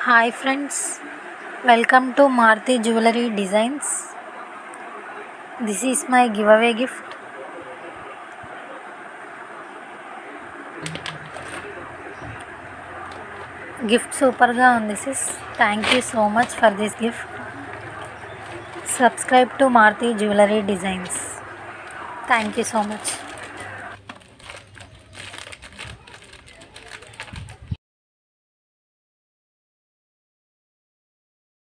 Hi friends, welcome to Maruti Jewelry Designs. This is my giveaway gift. Gift super ga undi sis. Thank you so much for this gift. Subscribe to Maruti Jewelry Designs. Thank you so much.